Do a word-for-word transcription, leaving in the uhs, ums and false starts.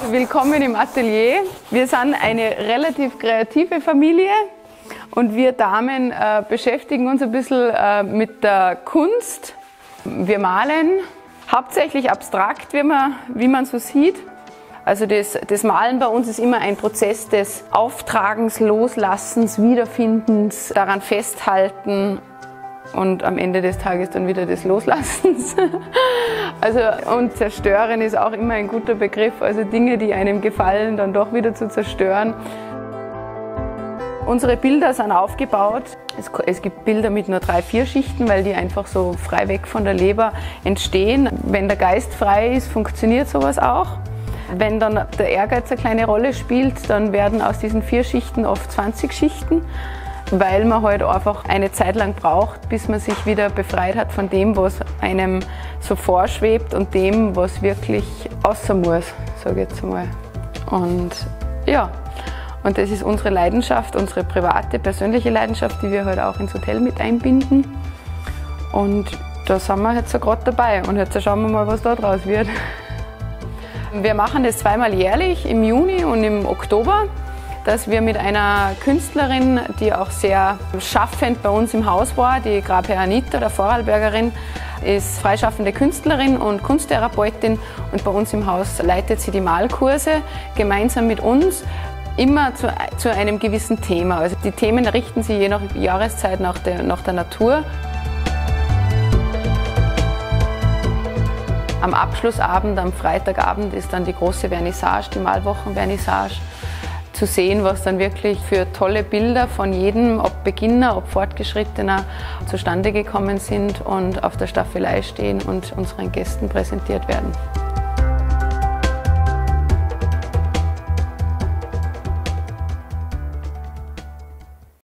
Willkommen im Atelier. Wir sind eine relativ kreative Familie und wir Damen äh, beschäftigen uns ein bisschen äh, mit der Kunst. Wir malen hauptsächlich abstrakt, wie man, wie man so sieht. Also das, das Malen bei uns ist immer ein Prozess des Auftragens, Loslassens, Wiederfindens, daran festhalten und am Ende des Tages dann wieder des Loslassens. Also, und zerstören ist auch immer ein guter Begriff, also Dinge, die einem gefallen, dann doch wieder zu zerstören. Unsere Bilder sind aufgebaut. Es, es gibt Bilder mit nur drei, vier Schichten, weil die einfach so frei weg von der Leber entstehen. Wenn der Geist frei ist, funktioniert sowas auch. Wenn dann der Ehrgeiz eine kleine Rolle spielt, dann werden aus diesen vier Schichten oft zwanzig Schichten, weil man halt einfach eine Zeit lang braucht, bis man sich wieder befreit hat von dem, was einem so vorschwebt und dem, was wirklich außer muss, sage ich jetzt mal. Und ja, und das ist unsere Leidenschaft, unsere private, persönliche Leidenschaft, die wir halt auch ins Hotel mit einbinden. Und da sind wir jetzt so gerade dabei und jetzt schauen wir mal, was da draus wird. Wir machen das zweimal jährlich, im Juni und im Oktober, dass wir mit einer Künstlerin, die auch sehr schaffend bei uns im Haus war, die Grabherr Anita, der Vorarlbergerin, ist freischaffende Künstlerin und Kunsttherapeutin und bei uns im Haus leitet sie die Malkurse gemeinsam mit uns, immer zu, zu einem gewissen Thema. Also die Themen richten sich je nach Jahreszeit nach der, nach der Natur. Am Abschlussabend, am Freitagabend, ist dann die große Vernissage, die Malwochenvernissage, zu sehen, was dann wirklich für tolle Bilder von jedem, ob Beginner, ob Fortgeschrittener, zustande gekommen sind und auf der Staffelei stehen und unseren Gästen präsentiert werden.